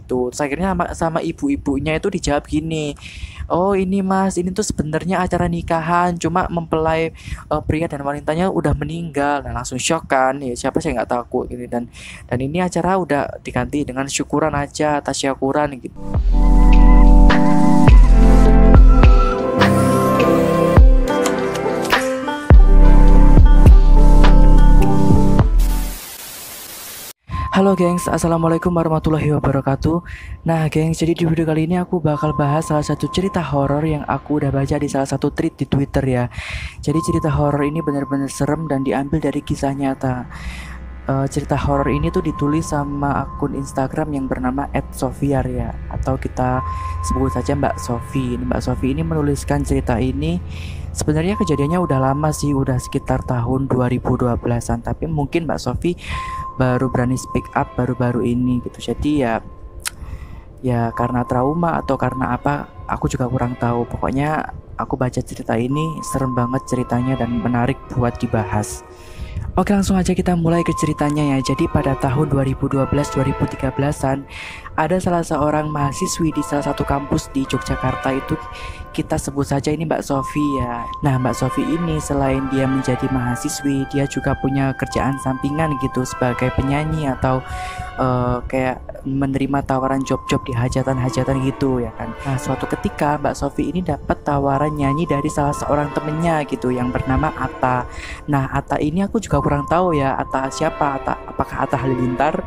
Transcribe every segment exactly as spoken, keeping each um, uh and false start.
gitu. Terus akhirnya sama, sama ibu-ibunya itu dijawab gini, oh ini mas, ini tuh sebenarnya acara nikahan, cuma mempelai uh, pria dan wanitanya udah meninggal. Nah langsung shock kan, ya siapa sih nggak takut gitu. Dan dan ini acara udah diganti dengan syukuran aja, tasyakuran gitu. Halo gengs, assalamualaikum warahmatullahi wabarakatuh. Nah gengs, jadi di video kali ini aku bakal bahas salah satu cerita horor yang aku udah baca di salah satu tweet di Twitter ya. Jadi cerita horor ini benar-benar serem dan diambil dari kisah nyata. Uh, cerita horor ini tuh ditulis sama akun Instagram yang bernama et sofiar ya, atau kita sebut saja Mbak Sofi. Mbak Sofi ini menuliskan cerita ini. Sebenarnya kejadiannya udah lama sih, udah sekitar tahun dua ribu dua belasan, tapi mungkin Mbak Sofi baru berani speak up baru-baru ini gitu. Jadi ya ya karena trauma atau karena apa aku juga kurang tahu. Pokoknya aku baca cerita ini serem banget ceritanya dan menarik buat dibahas. Oke, langsung aja kita mulai ke ceritanya ya. Jadi pada tahun dua ribu dua belas dua ribu tiga belasan ada salah seorang mahasiswi di salah satu kampus di Yogyakarta, itu kita sebut saja ini Mbak Sofi ya. Nah Mbak Sofi ini selain dia menjadi mahasiswi, dia juga punya kerjaan sampingan gitu sebagai penyanyi atau uh, kayak menerima tawaran job-job di hajatan-hajatan gitu ya kan. Nah suatu ketika Mbak Sofi ini dapat tawaran nyanyi dari salah seorang temennya gitu yang bernama Atta. Nah Atta ini aku juga kurang tahu ya, Atta siapa? Atta, apakah Atta Halilintar?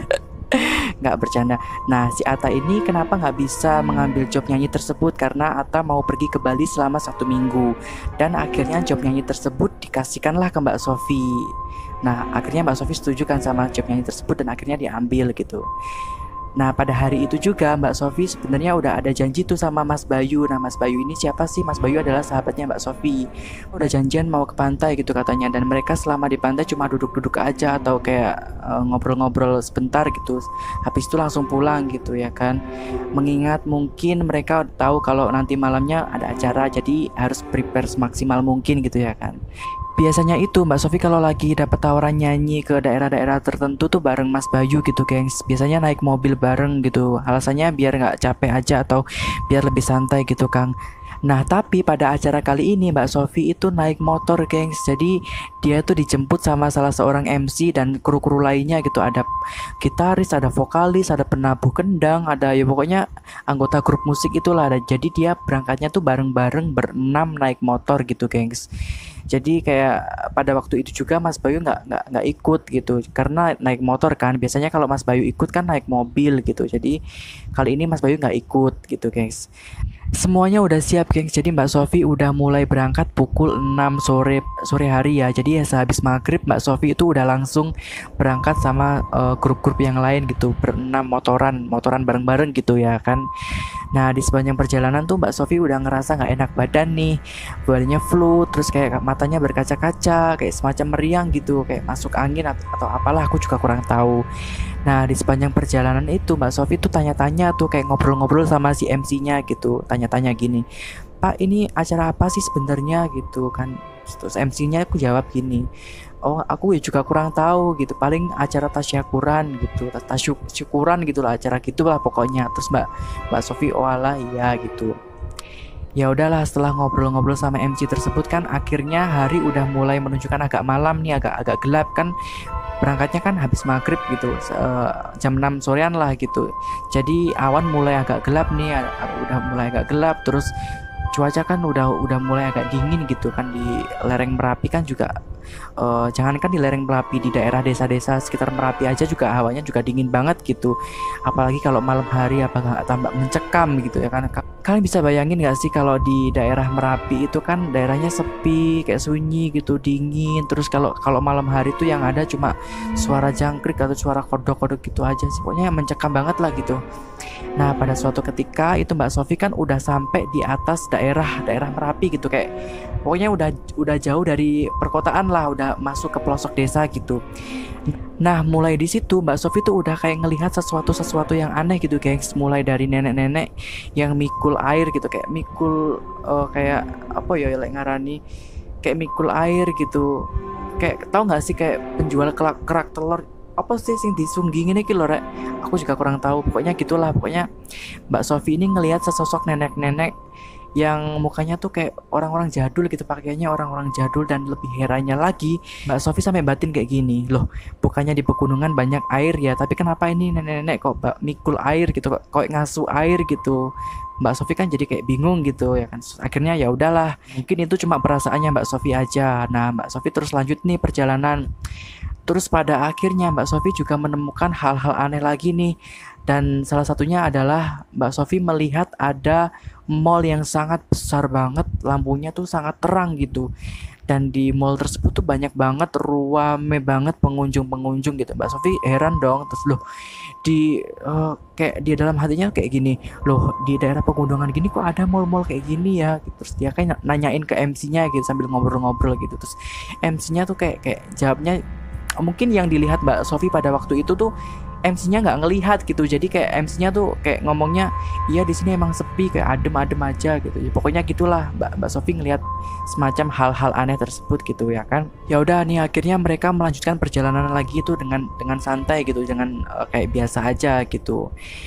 Nggak, bercanda. Nah si Atta ini kenapa nggak bisa mengambil job nyanyi tersebut, karena Atta mau pergi ke Bali selama satu minggu. Dan akhirnya job nyanyi tersebut dikasihkanlah ke Mbak Sofi. Nah akhirnya Mbak Sofi setuju kan sama job nyanyi tersebut dan akhirnya diambil gitu. Nah pada hari itu juga Mbak Sofi sebenarnya udah ada janji tuh sama Mas Bayu. Nah Mas Bayu ini siapa sih? Mas Bayu adalah sahabatnya Mbak Sofi. Udah janjian mau ke pantai gitu katanya. Dan mereka selama di pantai cuma duduk-duduk aja atau kayak uh, ngobrol-ngobrol sebentar gitu. Habis itu langsung pulang gitu ya kan. Mengingat mungkin mereka tahu kalau nanti malamnya ada acara, jadi harus prepare semaksimal mungkin gitu ya kan. Biasanya itu Mbak Sofi kalau lagi dapat tawaran nyanyi ke daerah-daerah tertentu tuh bareng Mas Bayu gitu gengs. Biasanya naik mobil bareng gitu. Alasannya biar nggak capek aja atau biar lebih santai gitu Kang. Nah tapi pada acara kali ini Mbak Sofi itu naik motor gengs. Jadi dia tuh dijemput sama salah seorang M C dan kru-kru lainnya gitu. Ada gitaris, ada vokalis, ada penabuh kendang, ada ya pokoknya anggota grup musik itulah. Jadi dia berangkatnya tuh bareng-bareng berenam naik motor gitu gengs. Jadi kayak pada waktu itu juga Mas Bayu nggak nggak nggak ikut gitu karena naik motor kan. Biasanya kalau Mas Bayu ikut kan naik mobil gitu. Jadi kali ini Mas Bayu nggak ikut gitu guys. Semuanya udah siap gengs. Jadi Mbak Sofi udah mulai berangkat pukul enam sore sore hari ya. Jadi ya sehabis maghrib Mbak Sofi itu udah langsung berangkat sama uh, grup-grup yang lain gitu, berenam motoran motoran bareng-bareng gitu ya kan. Nah di sepanjang perjalanan tuh Mbak Sofi udah ngerasa nggak enak badan nih, badannya flu, terus kayak matanya berkaca-kaca, kayak semacam meriang gitu, kayak masuk angin atau, atau apalah aku juga kurang tahu. Nah di sepanjang perjalanan itu Mbak Sofi tuh tanya-tanya tuh kayak ngobrol-ngobrol sama si M C-nya gitu, tanya-tanya gini, Pak ini acara apa sih sebenarnya gitu kan. Terus M C-nya aku jawab gini, oh aku ya juga kurang tahu gitu, paling acara tasyakuran gitu, tasyakuran gitulah, acara gitulah pokoknya. Terus Mbak Mbak Sofi oh alah iya gitu. Ya udahlah, setelah ngobrol-ngobrol sama M C tersebut kan akhirnya hari udah mulai menunjukkan agak malam nih, agak agak gelap kan. Berangkatnya kan habis maghrib gitu, uh, jam enam sorean lah gitu. Jadi awan mulai agak gelap nih, udah mulai agak gelap. Terus cuaca kan udah udah mulai agak dingin gitu kan. Di lereng Merapi kan juga uh, jangankan di lereng Merapi, di daerah desa-desa sekitar Merapi aja juga hawanya juga dingin banget gitu. Apalagi kalau malam hari apakah tambah mencekam gitu ya kan. Kalian bisa bayangin gak sih kalau di daerah Merapi itu kan daerahnya sepi, kayak sunyi gitu, dingin. Terus kalau kalau malam hari tuh yang ada cuma suara jangkrik atau suara kodok-kodok gitu aja sih. Pokoknya mencekam banget lah gitu. Nah pada suatu ketika itu Mbak Sofi kan udah sampai di atas daerah daerah Merapi gitu, kayak pokoknya udah udah jauh dari perkotaan lah, udah masuk ke pelosok desa gitu. Nah mulai di situ Mbak Sofi tuh udah kayak ngelihat sesuatu sesuatu yang aneh gitu guys. Mulai dari nenek-nenek yang mikul air gitu, kayak mikul uh, kayak apa ya like ngarani, kayak mikul air gitu. Kayak tahu nggak sih kayak penjual kerak, kerak telur apa sih sing disunggi ngene iki lho rek. Aku juga kurang tahu. Pokoknya gitulah. Pokoknya Mbak Sofi ini ngelihat sesosok nenek-nenek yang mukanya tuh kayak orang-orang jadul gitu, pakaiannya orang-orang jadul. Dan lebih herannya lagi, Mbak Sofi sampai batin kayak gini, loh bukannya di pegunungan banyak air ya, tapi kenapa ini nenek-nenek kok mikul air gitu, kok, kok ngasuh air gitu. Mbak Sofi kan jadi kayak bingung gitu ya kan. Akhirnya ya udahlah, mungkin itu cuma perasaannya Mbak Sofi aja. Nah Mbak Sofi terus lanjut nih perjalanan. Terus pada akhirnya Mbak Sofi juga menemukan hal-hal aneh lagi nih. Dan salah satunya adalah Mbak Sofi melihat ada mall yang sangat besar banget, lampunya tuh sangat terang gitu. Dan di mall tersebut tuh banyak banget, ruame banget pengunjung-pengunjung gitu. Mbak Sofi heran dong, terus loh di uh, kayak di dalam hatinya kayak gini, loh di daerah pegunungan gini kok ada mall-mall kayak gini ya gitu. Terus dia kayak nanyain ke M C-nya gitu sambil ngobrol-ngobrol gitu. Terus M C-nya tuh kayak kayak jawabnya, mungkin yang dilihat Mbak Sofi pada waktu itu tuh M C-nya nggak ngelihat gitu. Jadi kayak M C-nya tuh kayak ngomongnya, iya di sini emang sepi, kayak adem-adem aja gitu. Ya, pokoknya gitulah Mbak Mbak Sofi ngelihat semacam hal-hal aneh tersebut gitu ya kan. Ya udah nih akhirnya mereka melanjutkan perjalanan lagi itu dengan dengan santai gitu, dengan uh, kayak biasa aja gitu.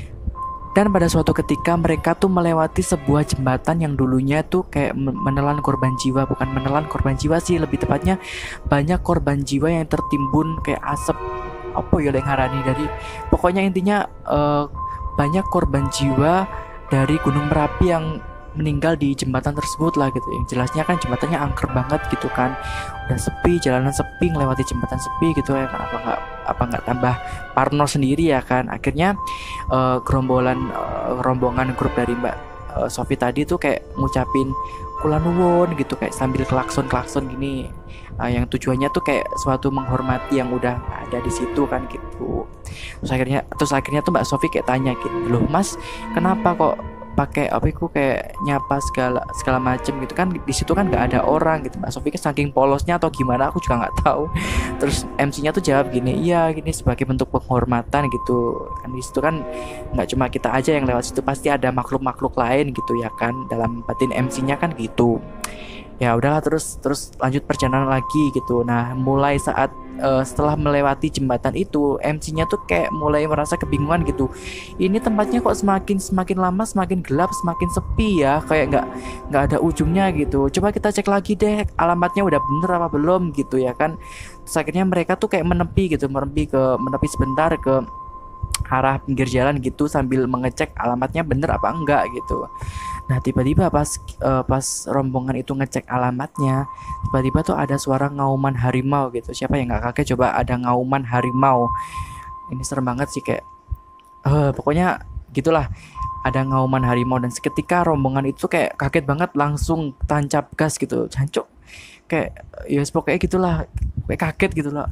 Dan pada suatu ketika mereka tuh melewati sebuah jembatan yang dulunya tuh kayak menelan korban jiwa. Bukan menelan korban jiwa sih, lebih tepatnya banyak korban jiwa yang tertimbun kayak asap apa ya yang ngarani dari, pokoknya intinya uh, banyak korban jiwa dari Gunung Merapi yang meninggal di jembatan tersebut lah gitu. Yang jelasnya kan jembatannya angker banget gitu kan, udah sepi, jalanan sepi, ngelewati jembatan sepi gitu ya kan. Apa nggak apa nggak tambah parno sendiri ya kan. Akhirnya uh, gerombolan uh, rombongan grup dari Mbak uh, Sofi tadi tuh kayak ngucapin kula nuwun gitu, kayak sambil klakson-klakson gini. Uh, yang tujuannya tuh kayak suatu menghormati yang udah ada di situ kan gitu. Terus akhirnya terus akhirnya tuh Mbak Sofi kayak tanya gitu, loh Mas kenapa kok pakai apa itu kayak nyapa segala segala macem gitu kan, di situ kan nggak ada orang gitu. Mbak Sofi kan saking polosnya atau gimana aku juga nggak tahu. Terus M C-nya tuh jawab gini, iya gini sebagai bentuk penghormatan gitu kan. Di situ kan nggak cuma kita aja yang lewat situ, pasti ada makhluk-makhluk lain gitu ya kan, dalam batin M C-nya kan gitu. Ya udahlah, terus terus lanjut perjalanan lagi gitu. Nah mulai saat uh, setelah melewati jembatan itu, M C-nya tuh kayak mulai merasa kebingungan gitu. Ini tempatnya kok semakin semakin lama semakin gelap, semakin sepi ya, kayak nggak nggak ada ujungnya gitu. Coba kita cek lagi deh alamatnya udah bener apa belum gitu ya kan. Terus akhirnya mereka tuh kayak menepi gitu, menepi ke menepi sebentar ke arah pinggir jalan gitu sambil mengecek alamatnya bener apa enggak gitu. Nah tiba-tiba pas uh, pas rombongan itu ngecek alamatnya, tiba-tiba tuh ada suara ngauman harimau gitu. Siapa yang nggak kaget coba ada ngauman harimau? Ini serem banget sih, kayak uh, pokoknya gitulah, ada ngauman harimau. Dan seketika rombongan itu kayak kaget banget, langsung tancap gas gitu, jancuk kayak ya pokoknya gitulah, kayak kaget gitu loh.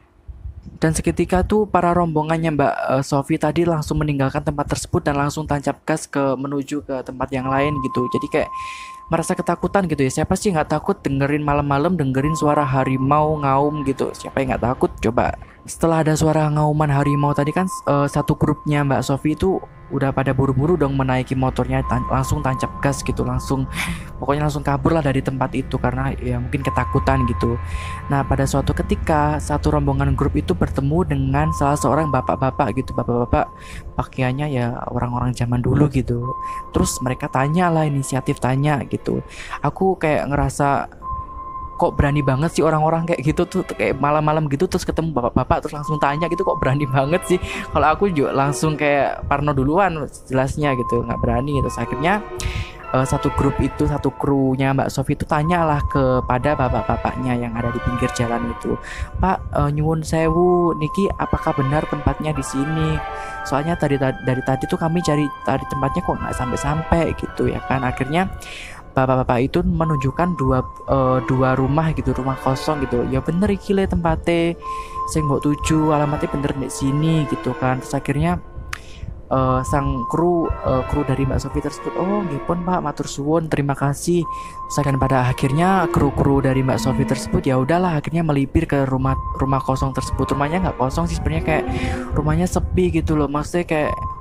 Dan seketika tuh para rombongannya Mbak uh, Sofi tadi langsung meninggalkan tempat tersebut dan langsung tancap gas ke menuju ke tempat yang lain gitu. Jadi kayak merasa ketakutan gitu ya. Siapa sih nggak takut dengerin malam-malam dengerin suara harimau ngaum gitu? Siapa yang nggak takut coba? Setelah ada suara ngauman harimau tadi kan uh, satu grupnya Mbak Sofi itu udah pada buru-buru dong menaiki motornya, tan langsung tancap gas gitu, langsung pokoknya langsung kabur lah dari tempat itu karena ya mungkin ketakutan gitu. Nah pada suatu ketika satu rombongan grup itu bertemu dengan salah seorang bapak-bapak gitu, bapak-bapak pakaiannya ya orang-orang zaman dulu gitu. Terus mereka tanya lah, inisiatif tanya gitu. Aku kayak ngerasa kok berani banget sih orang-orang kayak gitu tuh, kayak malam-malam gitu terus ketemu bapak-bapak terus langsung tanya gitu, kok berani banget sih. Kalau aku juga langsung kayak parno duluan jelasnya gitu, nggak berani. Terus akhirnya uh, satu grup itu, satu krunya Mbak Sofi itu tanyalah kepada bapak-bapaknya yang ada di pinggir jalan itu, Pak uh, nyuwun sewu niki apakah benar tempatnya di sini? Soalnya tadi dari tadi tuh kami cari tadi tempatnya kok nggak sampai-sampai gitu ya kan. Akhirnya bapak-bapak itu menunjukkan dua uh, dua rumah gitu, rumah kosong gitu. Ya bener iki le tempatnya sing mbok tuju, alamatnya bener di sini gitu kan. Terus akhirnya uh, sang kru uh, kru dari Mbak Sofi tersebut, oh nggih pun Pak, matur suwun, terima kasih. Terus dan pada akhirnya kru-kru dari Mbak Sofi tersebut ya udahlah akhirnya melipir ke rumah rumah kosong tersebut. Rumahnya nggak kosong sih sebenarnya, kayak rumahnya sepi gitu loh. Maksudnya kayak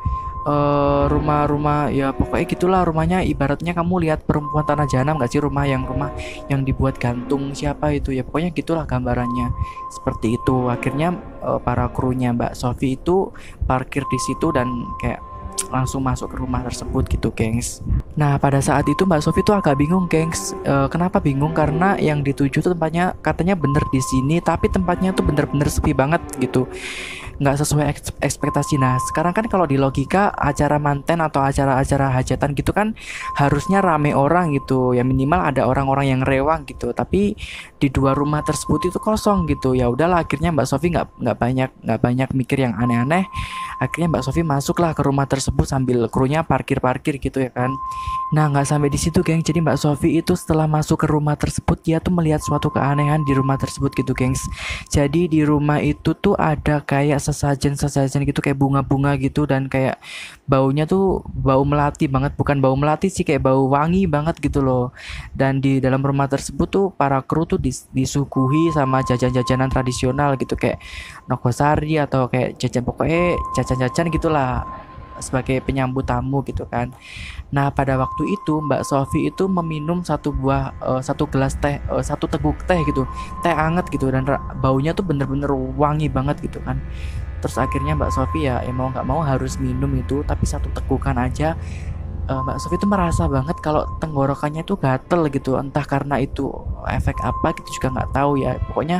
eh, rumah-rumah ya pokoknya gitulah rumahnya, ibaratnya kamu lihat Perempuan Tanah Jahanam nggak sih, rumah yang rumah yang dibuat gantung siapa itu ya, pokoknya gitulah gambarannya seperti itu. Akhirnya eh, para krunya Mbak Sofi itu parkir di situ dan kayak langsung masuk ke rumah tersebut gitu, gengs. Nah, pada saat itu Mbak Sofi tuh agak bingung, gengs. E, kenapa bingung? Karena yang dituju tuh tempatnya katanya bener di sini, tapi tempatnya tuh bener-bener sepi banget gitu, nggak sesuai ekspektasi. Nah, sekarang kan kalau di logika acara manten atau acara-acara hajatan gitu kan harusnya rame orang gitu, ya minimal ada orang-orang yang rewang gitu. Tapi di dua rumah tersebut itu kosong gitu. Ya udahlah, akhirnya Mbak Sofi nggak nggak banyak nggak banyak mikir yang aneh-aneh. Akhirnya Mbak Sofi masuklah ke rumah tersebut sambil krunya parkir-parkir gitu ya kan. Nah, nggak sampai di situ, geng. Jadi Mbak Sofi itu setelah masuk ke rumah tersebut, dia tuh melihat suatu keanehan di rumah tersebut gitu, gengs. Jadi di rumah itu tuh ada kayak sesajen-sesajen gitu, kayak bunga-bunga gitu, dan kayak baunya tuh bau melati banget, bukan bau melati sih, kayak bau wangi banget gitu loh. Dan di dalam rumah tersebut tuh para kru tuh dis disuguhi sama jajan-jajanan tradisional gitu, kayak nogosari atau kayak jajan, pokoknya jajan-jajan gitulah sebagai penyambut tamu gitu kan. Nah, pada waktu itu Mbak Sofi itu meminum satu buah uh, satu gelas teh, uh, satu teguk teh gitu, teh anget gitu, dan baunya tuh bener-bener wangi banget gitu kan. Terus akhirnya Mbak Sofi ya, ya mau nggak mau harus minum itu, tapi satu tegukan aja uh, Mbak Sofi itu merasa banget kalau tenggorokannya tuh gatel gitu, entah karena itu efek apa gitu juga nggak tahu ya. Pokoknya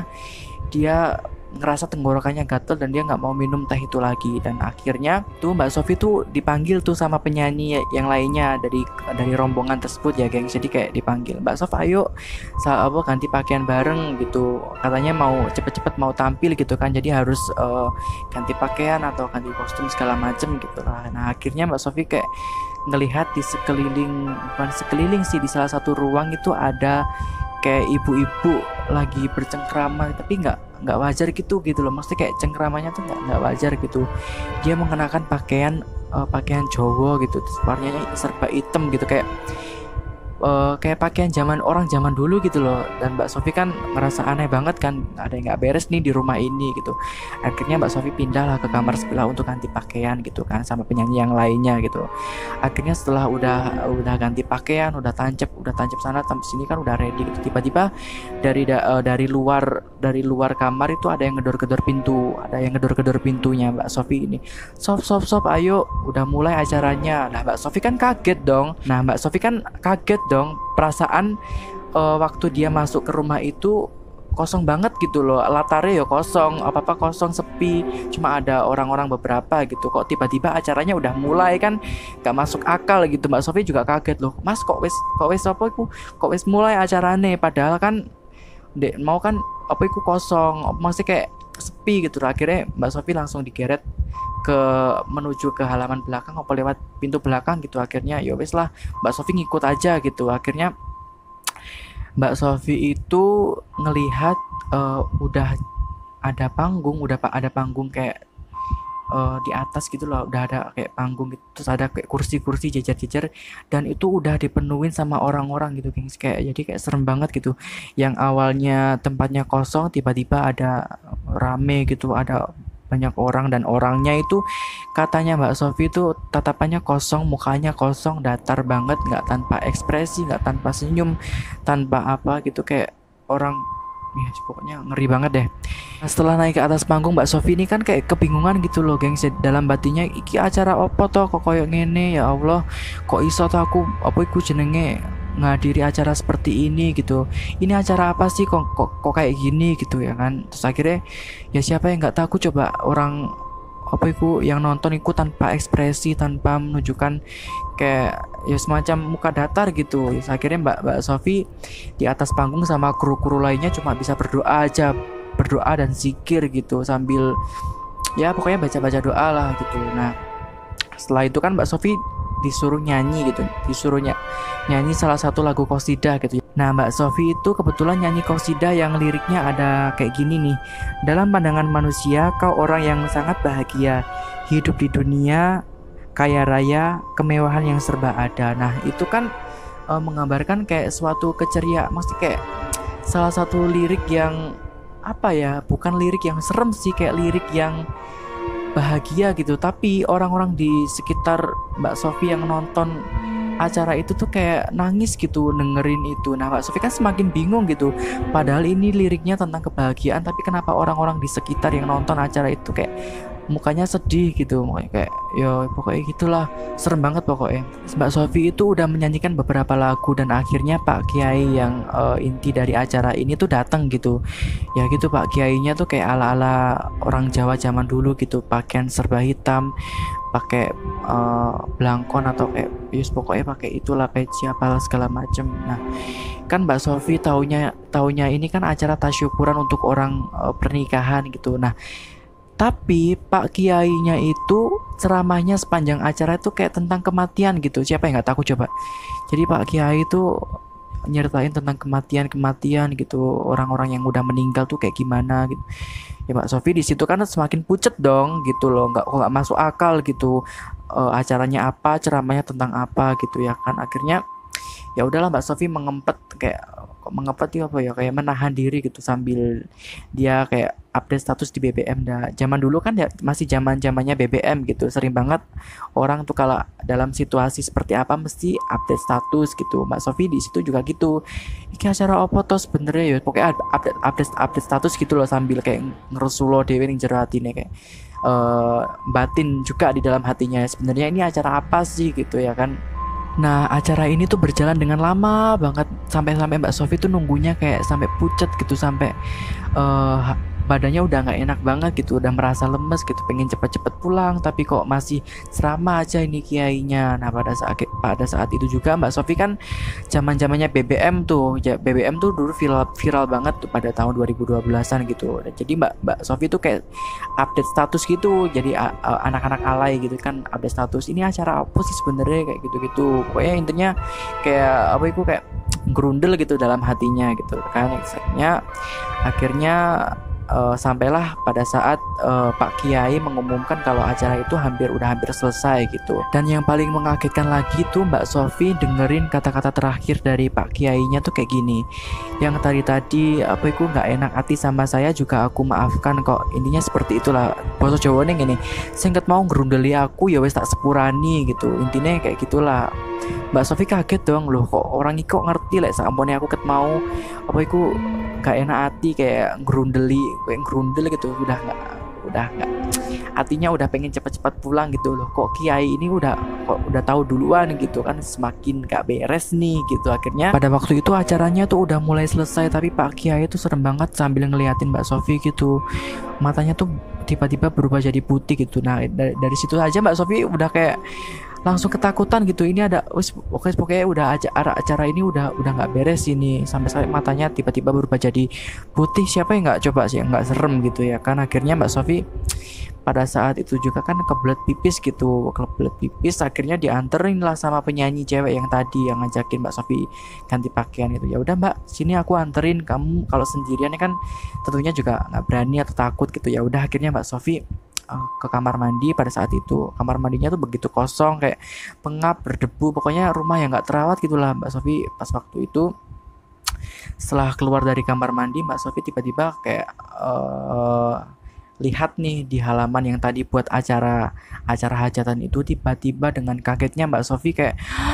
dia ngerasa tenggorokannya gatel dan dia nggak mau minum teh itu lagi. Dan akhirnya tuh Mbak Sofi tuh dipanggil tuh sama penyanyi yang lainnya dari dari rombongan tersebut ya, geng. Jadi kayak dipanggil, Mbak Sof ayo saat apa ganti pakaian bareng gitu, katanya mau cepet-cepet mau tampil gitu kan, jadi harus uh, ganti pakaian atau ganti kostum segala macem gitu lah. Nah, akhirnya Mbak Sofi kayak ngelihat di sekeliling, bukan sekeliling sih, di salah satu ruang itu ada kayak ibu-ibu lagi bercengkrama, tapi nggak nggak wajar gitu gitu loh, maksudnya kayak cengkramanya tuh nggak nggak wajar gitu. Dia mengenakan pakaian uh, pakaian Jawa gitu, warnanya serba hitam gitu, kayak uh, kayak pakaian zaman orang zaman dulu gitu loh. Dan Mbak Sofi kan ngerasa aneh banget kan, ada yang nggak beres nih di rumah ini gitu. Akhirnya Mbak Sofi pindahlah ke kamar sebelah untuk ganti pakaian gitu kan, sama penyanyi yang lainnya gitu. Akhirnya setelah udah udah ganti pakaian, udah tancap udah tancap sana tancap sini kan, udah ready gitu, tiba-tiba dari da, uh, dari luar dari luar kamar itu ada yang ngedor-gedor pintu, ada yang ngedor-gedor pintunya Mbak Sofi ini. Sof sof sof ayo udah mulai acaranya. Nah, Mbak Sofi kan kaget dong. Nah, Mbak Sofi kan kaget dong, perasaan uh, waktu dia masuk ke rumah itu kosong banget gitu loh, latarnya ya kosong, apa-apa kosong, sepi, cuma ada orang-orang beberapa gitu. Kok tiba-tiba acaranya udah mulai kan, gak masuk akal gitu. Mbak Sofi juga kaget loh, Mas kok wes kok wes apa iku kok wes mulai acarane, padahal kan dek mau kan apa iku kosong, masih kayak sepi gitu. Akhirnya Mbak Sofi langsung digeret ke menuju ke halaman belakang apa lewat pintu belakang gitu. Akhirnya ya wes lah, Mbak Sofi ngikut aja gitu. Akhirnya Mbak Sofi itu ngelihat uh, udah ada panggung, udah ada panggung kayak uh, di atas gitu loh, udah ada kayak panggung gitu, terus ada kayak kursi-kursi jejer-jejer, dan itu udah dipenuhin sama orang-orang gitu, gengs. Kayak jadi kayak serem banget gitu. Yang awalnya tempatnya kosong, tiba-tiba ada rame gitu, ada banyak orang, dan orangnya itu katanya Mbak Sofi itu tatapannya kosong, mukanya kosong, datar banget, nggak tanpa ekspresi, nggak tanpa senyum, tanpa apa gitu, kayak orang ya pokoknya ngeri banget deh. Nah, setelah naik ke atas panggung, Mbak Sofi ini kan kayak kebingungan gitu loh, gengs. Dalam batinnya, iki acara opo toh kok koyo ngene, ya Allah kok iso toh aku apa iku jenenge ngadiri acara seperti ini gitu, ini acara apa sih kok kok, kok kayak gini gitu ya kan. Terus akhirnya ya siapa yang nggak tahu, coba orang apa itu yang nonton itu tanpa ekspresi, tanpa menunjukkan kayak ya semacam muka datar gitu. Ya, akhirnya Mbak Mbak Sofi di atas panggung sama kru-kru lainnya cuma bisa berdoa aja, berdoa dan zikir gitu, sambil ya pokoknya baca-baca doa lah gitu. Nah, setelah itu kan Mbak Sofi disuruh nyanyi gitu, disuruh ny nyanyi salah satu lagu qosidah gitu. Nah, Mbak Sofi itu kebetulan nyanyi qosidah yang liriknya ada kayak gini nih. Dalam pandangan manusia, kau orang yang sangat bahagia, hidup di dunia kaya raya, kemewahan yang serba ada. Nah, itu kan e, menggambarkan kayak suatu keceriaan, maksudnya kayak salah satu lirik yang apa ya, bukan lirik yang serem sih, kayak lirik yang bahagia gitu, tapi orang-orang di sekitar Mbak Sofi yang nonton acara itu tuh kayak nangis gitu dengerin itu. Nah Mbak Sofi kan semakin bingung gitu, padahal ini liriknya tentang kebahagiaan, tapi kenapa orang-orang di sekitar yang nonton acara itu kayak mukanya sedih gitu, makanya kayak yo pokoknya gitulah, serem banget pokoknya. Mbak Sofi itu udah menyanyikan beberapa lagu dan akhirnya Pak Kiai yang uh, inti dari acara ini tuh datang gitu. Ya gitu, Pak Kiainya tuh kayak ala-ala orang Jawa zaman dulu gitu, pakaian serba hitam, pakai uh, belangkon atau kayak yus pokoknya pakai itulah peci apa segala macem. Nah kan Mbak Sofi taunya taunya ini kan acara tasyukuran untuk orang uh, pernikahan gitu. Nah tapi Pak Kiainya itu ceramahnya sepanjang acara itu kayak tentang kematian gitu. Siapa yang nggak takut coba? Jadi Pak Kiai itu nyeritain tentang kematian-kematian gitu, orang-orang yang udah meninggal tuh kayak gimana gitu. Ya Mbak Sofi di situ kan semakin pucet dong gitu loh, nggak nggak masuk akal gitu. E, acaranya apa, ceramahnya tentang apa gitu ya kan. Akhirnya ya udahlah Mbak Sofi mengempet kayak mengempet ya apa ya kayak menahan diri gitu sambil dia kayak update status di B B M. Dah zaman dulu kan ya masih zaman zamannya B B M gitu, sering banget orang tuh kalau dalam situasi seperti apa mesti update status gitu. Mbak Sofi di situ juga gitu, iki acara apa tos bener ya pokoknya update update update status gitu loh, sambil kayak ngerusulo dewe ning jero atine kayak uh, batin juga di dalam hatinya sebenarnya ini acara apa sih gitu ya kan. Nah acara ini tuh berjalan dengan lama banget, sampai-sampai Mbak Sofi tuh nunggunya kayak sampai pucet gitu, sampai uh, badannya udah nggak enak banget gitu, udah merasa lemes gitu, pengen cepet-cepet pulang, tapi kok masih ceramah aja ini kiainya. Nah pada saat pada saat itu juga Mbak Sofi kan zaman zamannya B B M tuh, B B M tuh dulu viral viral banget tuh pada tahun dua ribu dua belasan gitu. Jadi Mbak Mbak Sofi tuh kayak update status gitu, jadi uh, anak-anak alay gitu kan update status ini acara apa sih sebenarnya kayak gitu-gitu. Pokoknya intinya kayak apa itu kayak gerundel gitu dalam hatinya gitu kan. Akhirnya akhirnya Uh, sampailah pada saat uh, Pak Kiai mengumumkan kalau acara itu hampir udah hampir selesai gitu. Dan yang paling mengagetkan lagi tuh Mbak Sofi dengerin kata-kata terakhir dari Pak Kiainya tuh kayak gini, yang tadi-tadi apa itu nggak enak hati sama saya juga aku maafkan kok, intinya seperti itulah. Bahasa Jawa nih gini, singkat mau ngerundeli aku ya wes tak sepurani gitu, intinya kayak gitulah. Mbak Sofi kaget dong, loh kok orang ini kok ngerti lah sampone aku ket mau apa itu gak enak hati kayak ngerundeli kayak ngerundel gitu, udah nggak udah nggak artinya udah pengen cepat-cepat pulang gitu loh. Kok Kiai ini udah kok udah tahu duluan gitu kan, semakin gak beres nih gitu. Akhirnya pada waktu itu acaranya tuh udah mulai selesai, tapi Pak Kiai itu serem banget sambil ngeliatin Mbak Sofi gitu, matanya tuh tiba-tiba berubah jadi putih gitu. Nah dari, dari situ aja Mbak Sofi udah kayak langsung ketakutan gitu, ini ada wis oke pokoknya udah acara acara ini udah udah nggak beres ini, sampai sampai matanya tiba-tiba berubah jadi putih. Siapa yang nggak coba sih nggak serem gitu ya kan. Akhirnya Mbak Sofi pada saat itu juga kan kebelet pipis gitu, kebelet pipis akhirnya dianterin lah sama penyanyi cewek yang tadi yang ngajakin Mbak Sofi ganti pakaian gitu. Ya udah Mbak, sini aku anterin kamu, kalau sendirian kan tentunya juga nggak berani atau takut gitu. Ya udah akhirnya Mbak Sofi ke kamar mandi. Pada saat itu kamar mandinya tuh begitu kosong, kayak pengap, berdebu, pokoknya rumah yang nggak terawat gitulah Mbak Sofi. Pas waktu itu setelah keluar dari kamar mandi, Mbak Sofi tiba-tiba kayak uh, lihat nih di halaman yang tadi buat acara acara hajatan itu, tiba-tiba dengan kagetnya Mbak Sofi kayak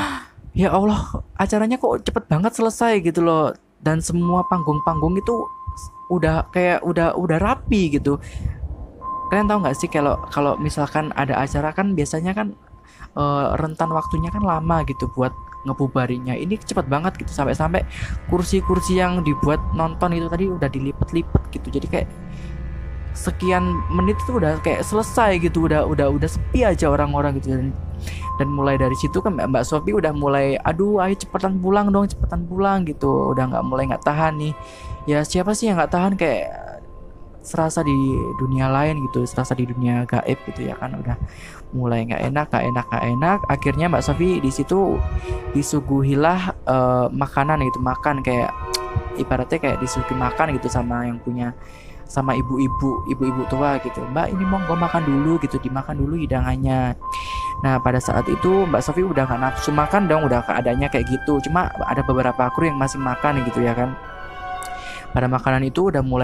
ya Allah, acaranya kok cepet banget selesai gitu loh, dan semua panggung-panggung itu udah kayak udah udah rapi gitu. Kalian tahu nggak sih kalau kalau misalkan ada acara kan biasanya kan uh, rentan waktunya kan lama gitu buat ngebubarinya. Ini cepet banget gitu, sampai-sampai kursi-kursi yang dibuat nonton itu tadi udah dilipet-lipet gitu. Jadi kayak sekian menit itu udah kayak selesai gitu, udah udah udah sepi aja orang-orang gitu. Dan, dan mulai dari situ kan Mbak Sofi udah mulai aduh ayo cepetan pulang dong, cepetan pulang gitu. Udah nggak mulai nggak tahan nih. Ya siapa sih yang nggak tahan, kayak serasa di dunia lain gitu, serasa di dunia gaib gitu ya kan. Udah mulai nggak enak nggak enak nggak enak akhirnya Mbak Sofi di situ disuguhilah uh, makanan gitu, makan kayak ibaratnya kayak disuguhi makan gitu sama yang punya, sama ibu-ibu ibu-ibu tua gitu. Mbak ini monggo makan dulu gitu, dimakan dulu hidangannya. Nah pada saat itu Mbak Sofi udah nggak nafsu makan dong, udah keadaannya kayak gitu. Cuma ada beberapa kru yang masih makan gitu ya kan. Pada makanan itu udah mulai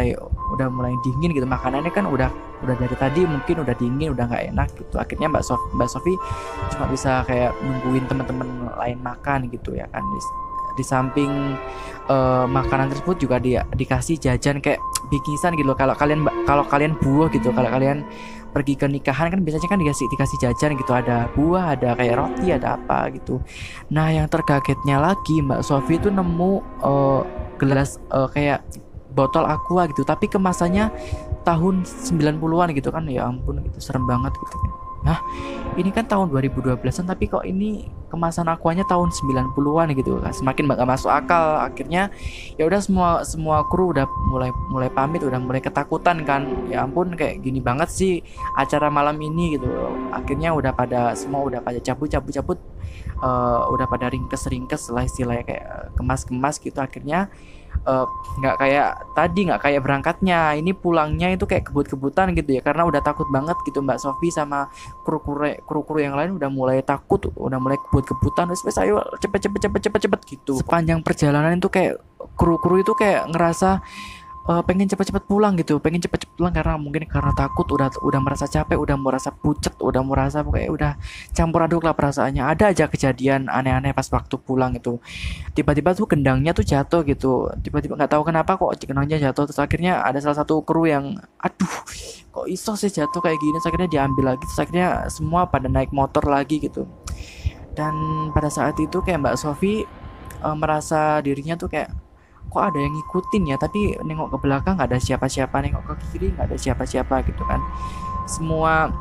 udah mulai dingin gitu, makanannya kan udah udah dari tadi mungkin udah dingin, udah nggak enak gitu. Akhirnya Mbak Sof Mbak Sofi cuma bisa kayak nungguin teman-teman lain makan gitu ya kan. Di, di samping uh, makanan tersebut juga di, dikasih jajan kayak bikisan gitu loh. Kalau kalian kalau kalian buah gitu, kalau kalian pergi ke nikahan kan biasanya kan dikasih dikasih jajan gitu, ada buah, ada kayak roti, ada apa gitu. Nah yang terkagetnya lagi Mbak Sofi itu nemu uh, gelas uh, kayak botol aqua gitu, tapi kemasannya tahun sembilan puluhan gitu kan. Ya ampun gitu, serem banget gitu kan. Nah ini kan tahun dua ribu dua belasan tapi kok ini kemasan aquanya tahun sembilan puluhan gitu kan. Semakin gak masuk akal. Akhirnya ya udah semua semua kru udah mulai mulai pamit, udah mulai ketakutan kan. Ya ampun kayak gini banget sih acara malam ini gitu. Akhirnya udah pada semua udah pada cabut-cabut-cabut, uh, udah pada ringkes-ringkes lah istilahnya, kayak kemas-kemas gitu. Akhirnya nggak uh, kayak tadi, nggak kayak berangkatnya, ini pulangnya itu kayak kebut-kebutan gitu ya, karena udah takut banget gitu. Mbak Sofi sama kru-kru kru-kru yang lain udah mulai takut, udah mulai kebut-kebutan, wes wes ayo cepet cepet cepet cepet cepet gitu. Sepanjang perjalanan itu kayak kru-kru itu kayak ngerasa uh, pengen cepet-cepet pulang gitu, pengen cepet-cepet pulang karena mungkin karena takut, udah udah merasa capek, udah merasa pucet, udah merasa kayak udah campur aduk lah perasaannya. Ada aja kejadian aneh-aneh pas waktu pulang itu. Tiba-tiba tuh gendangnya tuh jatuh gitu, tiba-tiba nggak tahu kenapa kok gendangnya jatuh. Terus akhirnya ada salah satu kru yang aduh kok iso sih jatuh kayak gini. Terus akhirnya diambil lagi, terus akhirnya semua pada naik motor lagi gitu. Dan pada saat itu kayak Mbak Sofi uh, merasa dirinya tuh kayak kok ada yang ngikutin ya, tapi nengok ke belakang nggak ada siapa-siapa, nengok ke kiri nggak ada siapa-siapa gitu kan. Semua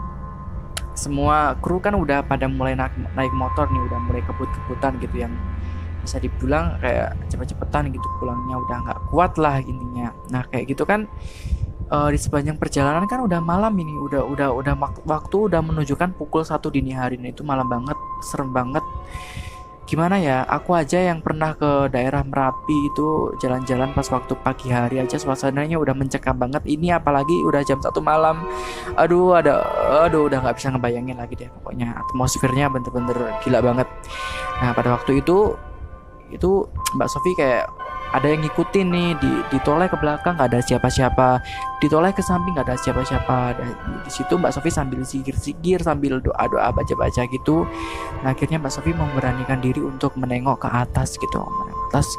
semua kru kan udah pada mulai naik, naik motor nih, udah mulai kebut-kebutan gitu, yang bisa dibilang kayak cepet-cepetan gitu pulangnya, udah nggak kuat lah intinya. Nah kayak gitu kan, uh, di sepanjang perjalanan kan udah malam ini, udah udah udah waktu udah menunjukkan pukul satu dini hari. Nah itu malam banget, serem banget. Gimana ya, aku aja yang pernah ke daerah Merapi itu jalan-jalan pas waktu pagi hari aja suasananya udah mencekam banget. Ini apalagi udah jam satu malam. Aduh, ada aduh udah nggak bisa ngebayangin lagi deh. Pokoknya atmosfernya bener-bener gila banget. Nah, pada waktu itu itu Mbak Sofi kayak ada yang ngikutin nih, di ditoleh ke belakang nggak ada siapa-siapa, ditoleh ke samping nggak ada siapa-siapa. Di situ Mbak Sofi sambil zikir-zikir, sambil doa-doa, baca-baca gitu. Nah akhirnya Mbak Sofi memberanikan diri untuk menengok ke atas gitu, menengok ke atas.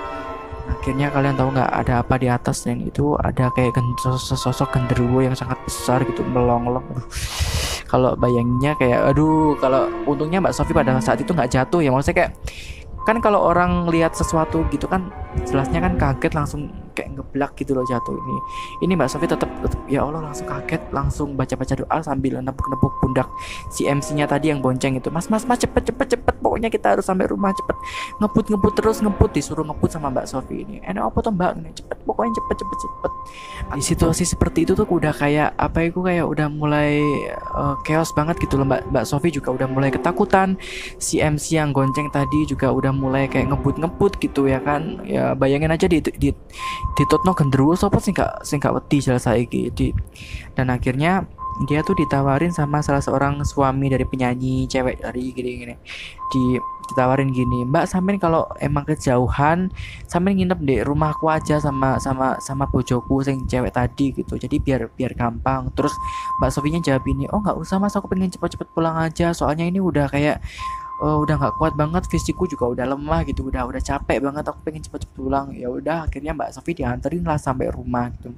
Akhirnya kalian tahu nggak ada apa di atas? Dan itu ada kayak sosok genderuwo yang sangat besar gitu, melonglong. Aduh, kalau bayanginnya kayak aduh, kalau untungnya Mbak Sofi pada saat itu nggak jatuh ya. Maksudnya kayak kan kalau orang lihat sesuatu gitu kan jelasnya kan kaget, langsung kayak ngeblak gitu loh jatuh. Ini ini Mbak Sofi tetap ya Allah langsung kaget, langsung baca-baca doa sambil nepuk-nepuk pundak si M C-nya tadi yang bonceng itu. Mas mas mas cepet cepet cepet, pokoknya kita harus sampai rumah cepet, ngebut ngebut terus ngebut, disuruh ngebut sama Mbak Sofi ini. Enak apa tuh Mbak, ini cepet pokoknya cepet cepet cepet. Di situasi seperti itu tuh udah kayak apa itu, kayak udah mulai uh, chaos banget gitu loh. Mbak Mbak Sofi juga udah mulai ketakutan, si M C yang gonceng tadi juga udah mulai kayak ngebut-ngebut gitu ya kan. Ya bayangin aja di di ditutno genderuwo sapa sing gak sing gak wedi jal saiki di. Dan akhirnya dia tuh ditawarin sama salah seorang suami dari penyanyi cewek dari gini-gini. Di ditawarin gini, Mbak sampein kalau emang kejauhan sampein nginep di rumahku aja sama sama sama bojoku sing cewek tadi gitu. Jadi biar biar gampang. Terus Mbak Sofinya jawab ini, oh nggak usah Mas, aku pengen cepet-cepet pulang aja. Soalnya ini udah kayak uh, udah nggak kuat banget, fisikku juga udah lemah gitu, udah udah capek banget, aku pengen cepet-cepet pulang. Ya udah akhirnya Mbak Sofi dianterin lah sampai rumah gitu.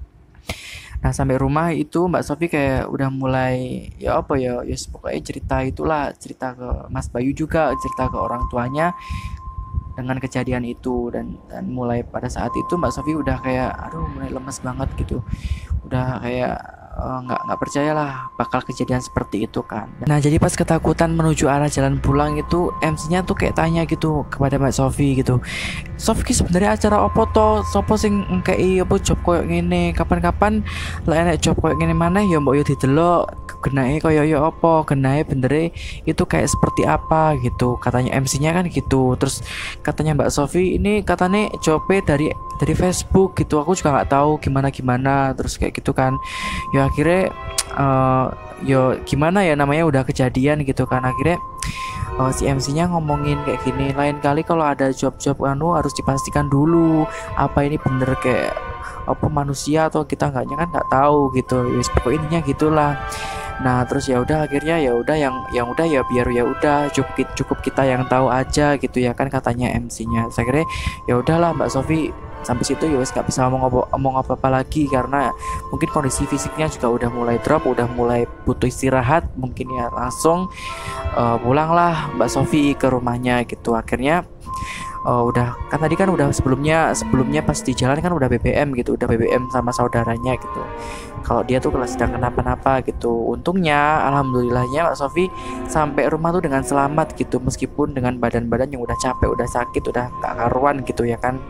Nah sampai rumah itu Mbak Sofi kayak udah mulai ya apa ya, ya pokoknya cerita itulah, cerita ke Mas Bayu juga, cerita ke orang tuanya dengan kejadian itu. Dan dan mulai pada saat itu Mbak Sofi udah kayak aduh mulai lemes banget gitu, udah kayak nggak uh, nggak percaya lah bakal kejadian seperti itu kan. Nah jadi pas ketakutan menuju arah jalan pulang itu M C-nya tuh kayak tanya gitu kepada Mbak Sofi gitu, Sofi sebenarnya acara opo to, sopo sing ngkei apa job koyo ngene, kapan-kapan lek enek job koyo ngene maneh ya mbok yo didelok genahe koyo yo opo, genahe bendere itu kayak seperti apa gitu, katanya M C-nya kan gitu. Terus katanya Mbak Sofi ini katanya jobnya dari dari Facebook gitu, aku juga nggak tahu gimana gimana. Terus kayak gitu kan, ya akhirnya uh, yo gimana ya, namanya udah kejadian gitu kan. Akhirnya uh, si M C-nya ngomongin kayak gini, lain kali kalau ada job-job anu harus dipastikan dulu apa ini bener kayak apa manusia atau kita enggaknya kan nggak tahu gitu. Wis pokoknya intinya gitulah. Nah terus ya udah akhirnya ya udah yang yang udah ya biar ya udah cukup cukup kita yang tahu aja gitu ya kan katanya M C-nya. Saya kira ya udahlah Mbak Sofi, sampai situ ya wes nggak bisa ngomong apa ngomong apa apa lagi karena mungkin kondisi fisiknya juga udah mulai drop, udah mulai butuh istirahat, mungkin ya langsung uh, pulanglah Mbak Sofi ke rumahnya gitu. Akhirnya uh, udah kan tadi kan udah sebelumnya sebelumnya pas di jalan kan udah B B M gitu, udah B B M sama saudaranya gitu kalau dia tuh kalau sedang kenapa-napa gitu. Untungnya alhamdulillahnya Mbak Sofi sampai rumah tuh dengan selamat gitu, meskipun dengan badan-badan yang udah capek, udah sakit, udah gak karuan gitu ya kan.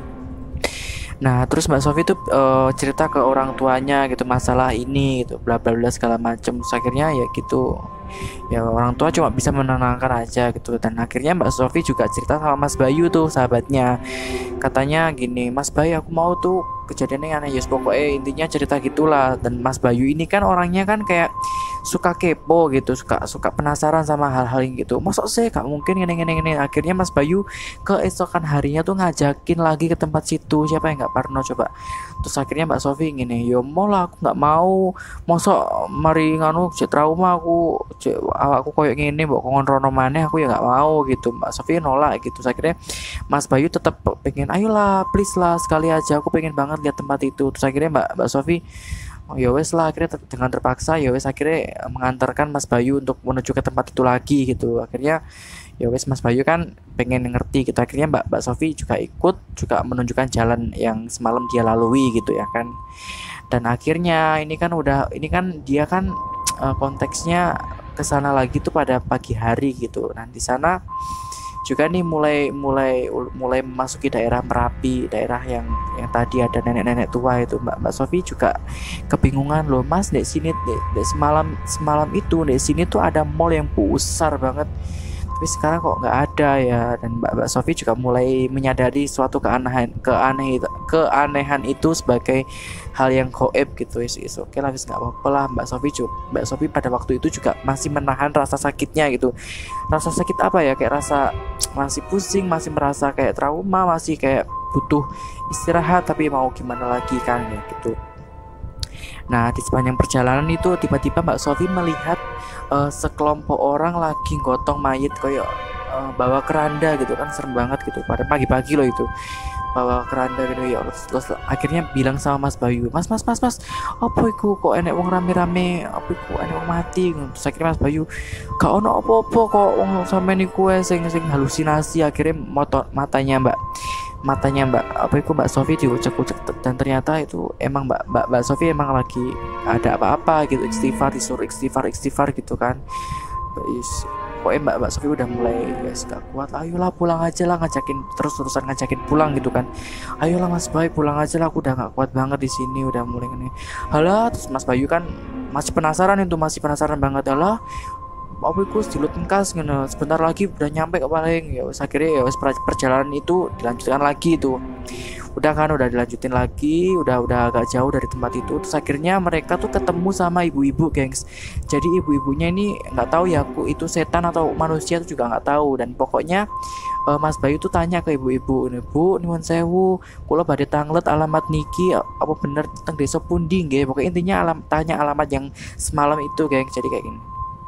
Nah terus Mbak Sofi tuh uh, cerita ke orang tuanya gitu masalah ini gitu, bla bla bla segala macam. Akhirnya ya gitu, ya orang tua cuma bisa menenangkan aja gitu. Dan akhirnya Mbak Sofi juga cerita sama Mas Bayu tuh sahabatnya, katanya gini, Mas Bayu aku mau tuh kejadiannya yang aneh, yes pokoknya intinya cerita gitulah. Dan Mas Bayu ini kan orangnya kan kayak suka kepo gitu, suka suka penasaran sama hal-hal yang gitu. Masuk sih gak mungkin gini gini gini. Akhirnya Mas Bayu keesokan harinya tuh ngajakin lagi ke tempat situ, siapa yang nggak parno coba. Terus akhirnya Mbak Sofi gini, yo mau lah aku nggak mau, mosok mari nganu cek trauma aku cek aku koyok gini mbok ngonrono maneh aku ya nggak mau gitu. Mbak Sofi nolak gitu. Akhirnya Mas Bayu tetap pengen, ayolah please lah sekali aja aku pengen banget lihat tempat itu. Terus akhirnya Mbak Mbak Sofi oh ya wes lah, akhirnya ter- dengan terpaksa ya wes akhirnya mengantarkan Mas Bayu untuk menuju ke tempat itu lagi gitu. Akhirnya ya wes Mas Bayu kan pengen ngerti gitu. Akhirnya Mbak Mbak Sofi juga ikut, juga menunjukkan jalan yang semalam dia lalui gitu ya kan. Dan akhirnya ini kan udah ini kan dia kan uh, konteksnya ke sana lagi tuh pada pagi hari gitu. Nah di sana juga nih mulai mulai mulai memasuki daerah Merapi, daerah yang yang tadi ada nenek-nenek tua itu. Mbak Mbak Sofi juga kebingungan loh, Mas, di sini di, di semalam semalam itu di sini tuh ada mall yang besar banget, tapi sekarang kok nggak ada ya. Dan Mbak Mbak Sofi juga mulai menyadari suatu keanehan keaneh keanehan itu sebagai hal yang goib gitu. Is, is oke lah, nggak apa-apa lah. Mbak Sofi juga Mbak Sofi pada waktu itu juga masih menahan rasa sakitnya gitu. Rasa sakit apa ya, kayak rasa masih pusing, masih merasa kayak trauma, masih kayak butuh istirahat, tapi mau gimana lagi kan ya gitu. Nah di sepanjang perjalanan itu tiba-tiba Mbak Sofi melihat uh, sekelompok orang lagi gotong mayit kayak uh, bawa keranda gitu kan, serem banget gitu pada pagi-pagi loh itu, bawa keranda gitu ya. Terus, terus akhirnya bilang sama Mas Bayu, Mas Mas Mas Mas apa iku kok enek wong rame-rame, apa iku enek wong mati. Terus akhirnya Mas Bayu gak ono apa-apa kok wong sampean iku sing sing halusinasi. Akhirnya moto, matanya Mbak matanya Mbak apa itu Mbak Sofi diucek-ucek, dan ternyata itu emang Mbak Mbak, Mbak Sofi emang lagi ada apa-apa gitu, istighfar, disuruh istighfar istighfar gitu kan. Pokoknya Mbak Mbak Sofi udah mulai ya gak kuat, ayolah pulang aja lah, ngajakin terus-terusan ngajakin pulang gitu kan. Ayolah Mas Bayu pulang aja lah, aku udah gak kuat banget di sini, udah mulai ini. Halah, terus Mas Bayu kan masih penasaran itu, masih penasaran banget. Halah, apa iku dilut engkas ngono, sebentar lagi udah nyampe ke paling. Ya wis akhirnya ya wis perjalanan itu dilanjutkan lagi itu. Udah kan udah dilanjutin lagi, udah udah agak jauh dari tempat itu. Terus akhirnya mereka tuh ketemu sama ibu-ibu, gengs. Jadi ibu-ibunya ini nggak tahu ya aku itu setan atau manusia itu juga nggak tahu. Dan pokoknya uh, Mas Bayu tuh tanya ke ibu-ibu, "Bu, nuwun sewu, kula badhe tanglet alamat niki apa bener teng desa pundi nggih?" Pokoknya intinya alam tanya alamat yang semalam itu, gengs. Jadi kayak gini.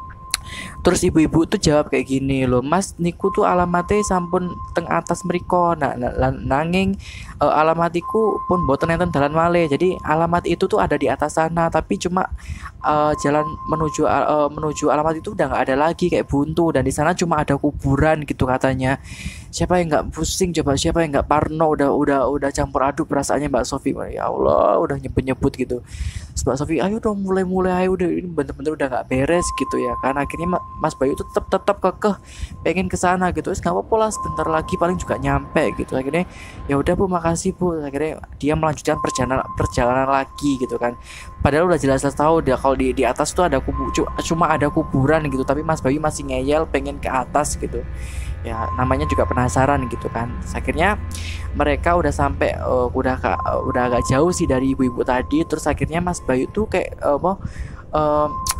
Terus ibu-ibu tuh jawab kayak gini loh, Mas niku tuh alamatnya sampun teng atas mriko. Nah, nanging uh, alamatiku pun boten enten dalan malih. Jadi alamat itu tuh ada di atas sana, tapi cuma uh, jalan menuju uh, menuju alamat itu udah nggak ada lagi, kayak buntu, dan di sana cuma ada kuburan gitu katanya. Siapa yang nggak pusing coba, siapa yang nggak parno, udah udah udah campur aduk perasaannya Mbak Sofi. Ya Allah, udah nyebut-nyebut gitu. Terus Mbak Sofi, ayo dong mulai-mulai, ayo udah ini bener-bener udah nggak beres gitu ya kan. Akhirnya Mas Bayu tuh tetap tetap kekeh pengen ke sana gitu. Terus nggak apa-apa lah, sebentar lagi paling juga nyampe gitu. Akhirnya ya udah Bu, makasih Bu. Akhirnya dia melanjutkan perjalanan perjalanan lagi gitu kan. Padahal udah jelas-jelas tahu dia kalau di di atas tuh ada kubu, cuma ada kuburan gitu, tapi Mas Bayu masih ngeyel pengen ke atas gitu. Ya namanya juga penasaran gitu kan. Akhirnya mereka udah sampai uh, udah uh, udah agak jauh sih dari ibu-ibu tadi. Terus akhirnya Mas Bayu tuh kayak uh, apa uh,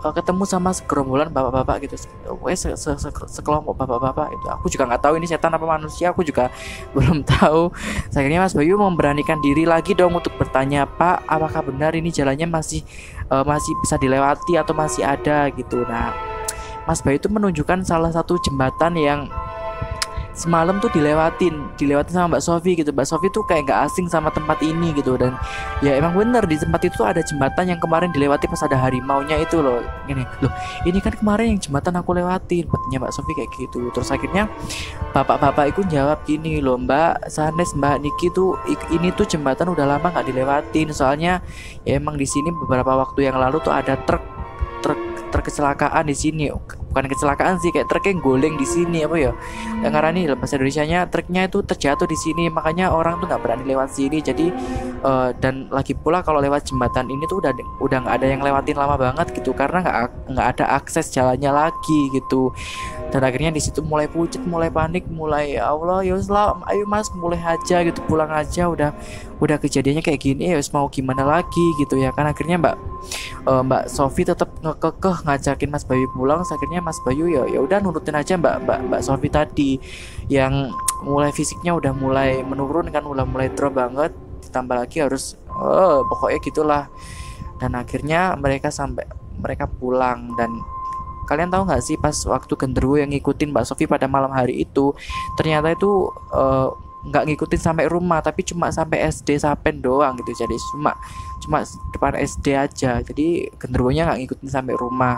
uh, ketemu sama segerombolan bapak-bapak gitu, wes se se se sekelompok bapak-bapak itu. Aku juga nggak tahu ini setan apa manusia, aku juga belum tahu. Akhirnya Mas Bayu memberanikan diri lagi dong untuk bertanya, Pak, apakah benar ini jalannya masih uh, masih bisa dilewati atau masih ada gitu. Nah, Mas Bayu itu menunjukkan salah satu jembatan yang semalam tuh dilewatin dilewatin sama Mbak Sofi gitu. Mbak Sofi tuh kayak nggak asing sama tempat ini gitu, dan ya emang bener di tempat itu tuh ada jembatan yang kemarin dilewati pas ada harimaunya itu loh. Gini loh, ini kan kemarin yang jembatan aku lewatin, katanya Mbak Sofi kayak gitu. Terus akhirnya bapak-bapak itu jawab gini loh, Mbak Sanes, Mbak Niki tuh ini tuh jembatan udah lama nggak dilewatin, soalnya ya emang di sini beberapa waktu yang lalu tuh ada truk truk terkecelakaan di sini. Bukan kecelakaan sih, kayak truknya goleng di sini apa ya, yang ngarani dalam bahasa Indonesianya truknya itu terjatuh di sini, makanya orang tuh nggak berani lewat sini. Jadi uh, dan lagi pula kalau lewat jembatan ini tuh udah udah nggak ada yang lewatin lama banget gitu, karena nggak nggak ada akses jalannya lagi gitu. Dan akhirnya di situ mulai pucet, mulai panik, mulai ya Allah ya Allah, ayo Mas mulai aja gitu, pulang aja, udah udah kejadiannya kayak gini ya mau gimana lagi gitu ya kan. Akhirnya Mbak uh, Mbak Sofi tetap ngekekeh ngajakin Mas Bayu pulang. Akhirnya Mas Bayu ya ya udah nurutin aja Mbak Mbak Mbak Sofi tadi yang mulai fisiknya udah mulai menurun kan, udah mulai drop banget, ditambah lagi harus oh, pokoknya gitulah. Dan akhirnya mereka sampai mereka pulang. Dan kalian tahu nggak sih, pas waktu genderuwo yang ngikutin Mbak Sofi pada malam hari itu ternyata itu uh, nggak ngikutin sampai rumah, tapi cuma sampai S D Sapen doang gitu. Jadi cuma cuma depan S D aja, jadi genderuwonya nggak ngikutin sampai rumah.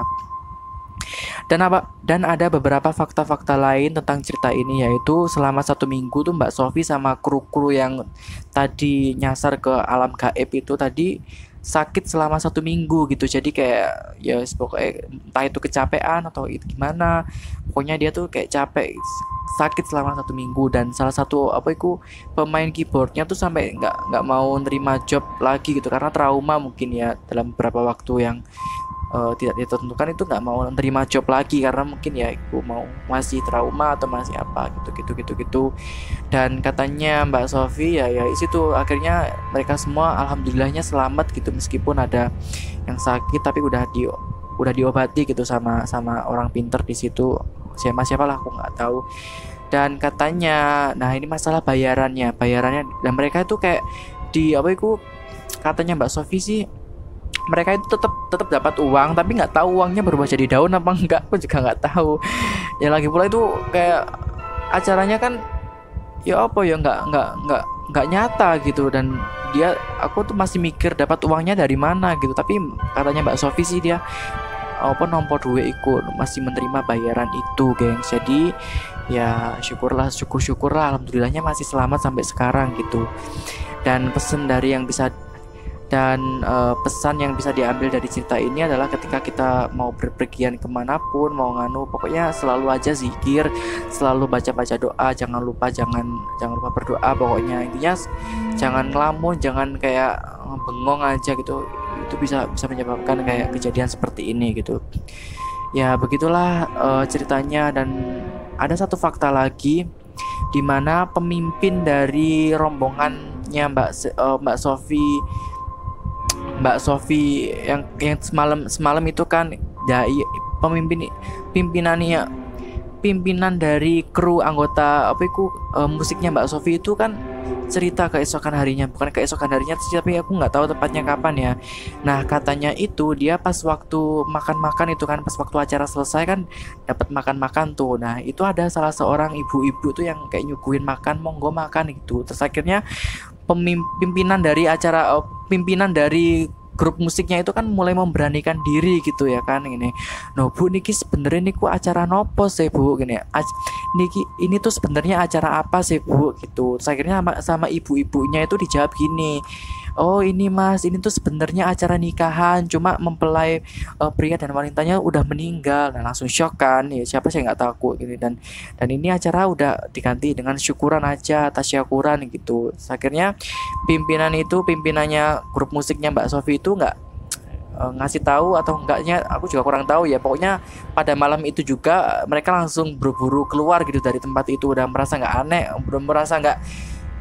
Dan apa dan ada beberapa fakta-fakta lain tentang cerita ini, yaitu selama satu minggu tuh Mbak Sofi sama kru-kru yang tadi nyasar ke alam gaib itu tadi sakit selama satu minggu gitu. Jadi kayak ya pokoknya entah itu kecapean atau itu gimana, pokoknya dia tuh kayak capek, sakit selama satu minggu. Dan salah satu apa itu pemain keyboardnya tuh sampai nggak nggak mau nerima job lagi gitu, karena trauma mungkin ya, dalam beberapa waktu yang uh, tidak ditentukan itu nggak mau nerima job lagi karena mungkin ya itu mau masih trauma atau masih apa gitu gitu gitu gitu. Dan katanya Mbak Sofi ya ya situ akhirnya mereka semua alhamdulillahnya selamat gitu, meskipun ada yang sakit tapi udah di udah diobati gitu sama sama orang pinter di situ, siapa siapa lah aku nggak tahu. Dan katanya nah ini masalah bayarannya bayarannya dan mereka itu kayak di apa itu, katanya Mbak Sofi sih mereka itu tetap tetap dapat uang, tapi nggak tahu uangnya berubah jadi daun apa enggak, aku juga nggak tahu. Ya lagi pula itu kayak acaranya kan ya apa ya nggak nggak nggak nggak nyata gitu. Dan dia aku tuh masih mikir dapat uangnya dari mana gitu, tapi katanya Mbak Sofi sih dia apa nomor duit ikut masih menerima bayaran itu, gengs. Jadi ya syukurlah syukur syukurlah alhamdulillahnya masih selamat sampai sekarang gitu. Dan pesan dari yang bisa dan uh, pesan yang bisa diambil dari cerita ini adalah ketika kita mau berpergian kemanapun, mau nganu, pokoknya selalu aja zikir, selalu baca-baca doa, jangan lupa jangan jangan lupa berdoa. Pokoknya intinya jangan ngelamun, jangan kayak bengong aja gitu, itu bisa bisa menyebabkan kayak kejadian seperti ini gitu. Ya begitulah uh, ceritanya. Dan ada satu fakta lagi di mana pemimpin dari rombongannya Mbak uh, Mbak Sofi Mbak Sofi yang yang semalam semalam itu kan ya pemimpin pimpinannya pimpinan dari kru anggota apa itu uh, musiknya Mbak Sofi itu kan cerita keesokan harinya, bukan keesokan harinya tapi aku nggak tahu tepatnya kapan ya. Nah katanya itu dia pas waktu makan-makan itu kan, pas waktu acara selesai kan dapat makan-makan tuh. Nah itu ada salah seorang ibu-ibu tuh yang kayak nyuguhin makan, monggo makan gitu. Terus akhirnya pimpinan dari acara uh, pimpinan dari grup musiknya itu kan mulai memberanikan diri gitu ya kan, ini no bu niki sebenarnya niku acara nopo sih bu gini, niki ini tuh sebenarnya acara apa sih bu gitu. Terus akhirnya sama, sama ibu-ibunya itu dijawab gini, oh ini mas ini tuh sebenarnya acara nikahan, cuma mempelai uh, pria dan wanitanya udah meninggal. Nah langsung shock kan ya, siapa sih nggak takut gitu. Dan dan ini acara udah diganti dengan syukuran aja, tasyakuran gitu. Terus akhirnya pimpinan itu pimpinannya grup musiknya Mbak Sofi itu nggak uh, ngasih tahu atau enggaknya aku juga kurang tahu ya. Pokoknya pada malam itu juga mereka langsung buru-buru keluar gitu dari tempat itu, udah merasa nggak aneh, udah merasa nggak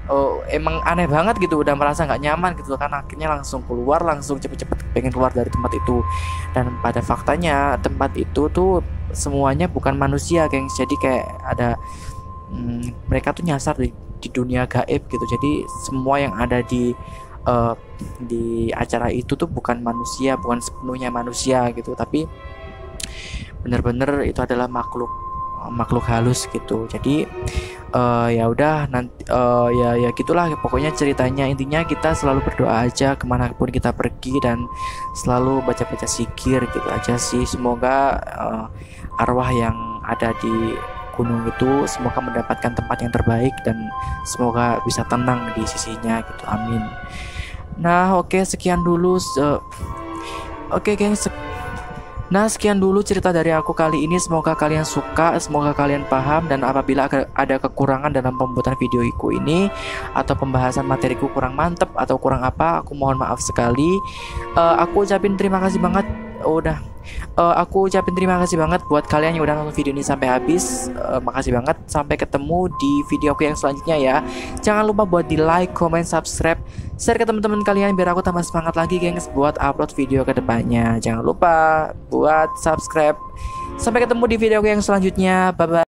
oh, emang aneh banget gitu, udah merasa nggak nyaman gitu kan, akhirnya langsung keluar, langsung cepet-cepet pengen keluar dari tempat itu. Dan pada faktanya tempat itu tuh semuanya bukan manusia, gengs. Jadi kayak ada hmm, mereka tuh nyasar di, di dunia gaib gitu. Jadi semua yang ada di uh, di acara itu tuh bukan manusia, bukan sepenuhnya manusia gitu, tapi bener-bener itu adalah makhluk makhluk halus gitu. Jadi uh, ya udah nanti uh, ya ya gitulah pokoknya ceritanya. Intinya kita selalu berdoa aja kemanapun kita pergi, dan selalu baca-baca zikir gitu aja sih. Semoga uh, arwah yang ada di gunung itu semoga mendapatkan tempat yang terbaik, dan semoga bisa tenang di sisinya gitu, amin. Nah oke, sekian dulu uh, oke gengs. Nah, sekian dulu cerita dari aku kali ini. Semoga kalian suka, semoga kalian paham, dan apabila ada kekurangan dalam pembuatan videoku ini atau pembahasan materiku kurang mantep atau kurang apa, aku mohon maaf sekali. Uh, aku ucapin terima kasih banget. Oh, udah. Uh, aku ucapin terima kasih banget buat kalian yang udah nonton video ini sampai habis. Uh, makasih banget. Sampai ketemu di video aku yang selanjutnya ya. Jangan lupa buat di like, comment, subscribe, share ke teman-teman kalian biar aku tambah semangat lagi gengs buat upload video ke depannya. Jangan lupa buat subscribe. Sampai ketemu di video aku yang selanjutnya. Bye bye.